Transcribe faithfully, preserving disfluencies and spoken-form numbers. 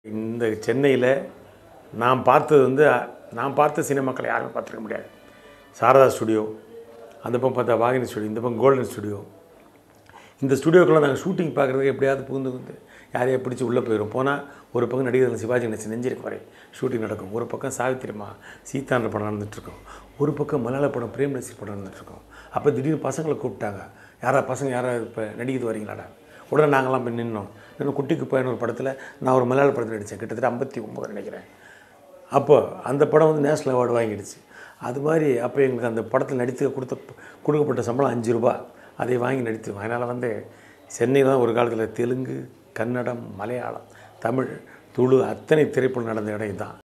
இந்த சென்னையில் நான் பார்த்தது வந்து நான் பார்த்த சினிமாக்களை யாருமே பார்த்துருக்க முடியாது. சாரதா ஸ்டுடியோ, அந்த பக்கம் பார்த்தா வாகினி ஸ்டுடியோ, இந்த பக்கம் கோல்டன் ஸ்டுடியோ. இந்த ஸ்டுடியோக்கெல்லாம் நாங்கள் ஷூட்டிங் பார்க்குறதுக்கு எப்படியாவது புகுந்து வந்து யாரையா பிடிச்சி உள்ளே போயிடும். போனால் ஒரு பக்கம் நடிகர்கள் சிவாஜி கணேசன் நெஞ்சிருக்கு வரை ஷூட்டிங் நடக்கும், ஒரு பக்கம் சாவித்திரிமா சீதான்ற படம் நடந்துகிட்ருக்கோம், ஒரு பக்கம் மலையாள படம் பிரேம் நசீர் படம் நடந்துகிட்ருக்கோம். அப்போ திடீர்னு பசங்களை கூப்பிட்டாங்க, யாரா பசங்க யாராவது இப்போ நடிக்கிறது வரீங்களாடா. உடனே நாங்களாம் போய் நின்னோம். இன்னும் குட்டிக்கு பையன் ஒரு படத்தில் நான் ஒரு மலையாள படத்தில் நடித்தேன், கிட்டத்தட்ட ஐம்பத்தி ஒம்பது நினைக்கிறேன். அப்போது அந்த படம் வந்து நேஷ்னல் அவார்டு வாங்கிடுச்சு. அது மாதிரி அப்போ எங்களுக்கு அந்த படத்தில் நடித்து கொடுத்த கொடுக்கப்பட்ட சம்பளம் அஞ்சு ரூபா, அதை வாங்கி நடித்தோம். அதனால் வந்து சென்னையில் தான் ஒரு காலத்தில் தெலுங்கு, கன்னடம், மலையாளம், தமிழ், துளு அத்தனை திரைப்படம் நடந்த இடம் இதுதான்.